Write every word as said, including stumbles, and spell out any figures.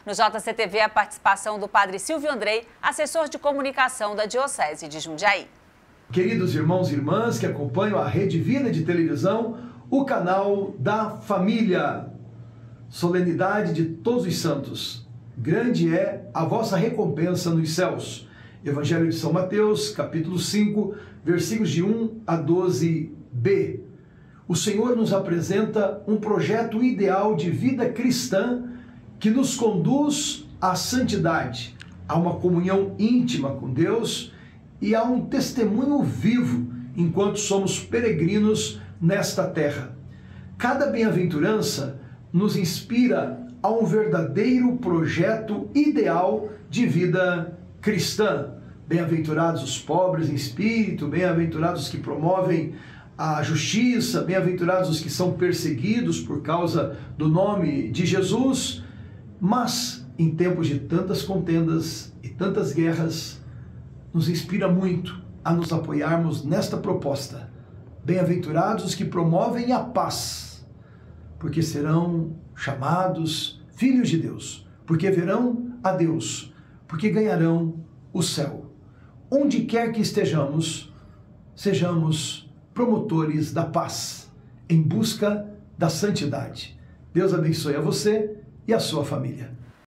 No J C T V, a participação do padre Silvio Andrei, assessor de comunicação da Diocese de Jundiaí. Queridos irmãos e irmãs que acompanham a Rede Vida de televisão, o canal da família, solenidade de todos os santos, grande é a vossa recompensa nos céus. Evangelho de São Mateus, capítulo cinco, versículos de um a doze b. O Senhor nos apresenta um projeto ideal de vida cristã que nos conduz à santidade, a uma comunhão íntima com Deus e a um testemunho vivo enquanto somos peregrinos nesta terra. Cada bem-aventurança nos inspira a um verdadeiro projeto ideal de vida cristã. Bem-aventurados os pobres em espírito, bem-aventurados os que promovem a justiça, bem-aventurados os que são perseguidos por causa do nome de Jesus. Mas, em tempos de tantas contendas e tantas guerras, nos inspira muito a nos apoiarmos nesta proposta. Bem-aventurados os que promovem a paz, porque serão chamados filhos de Deus, porque verão a Deus, porque ganharão o céu. Onde quer que estejamos, sejamos promotores da paz, em busca da santidade. Deus abençoe a você e a sua família.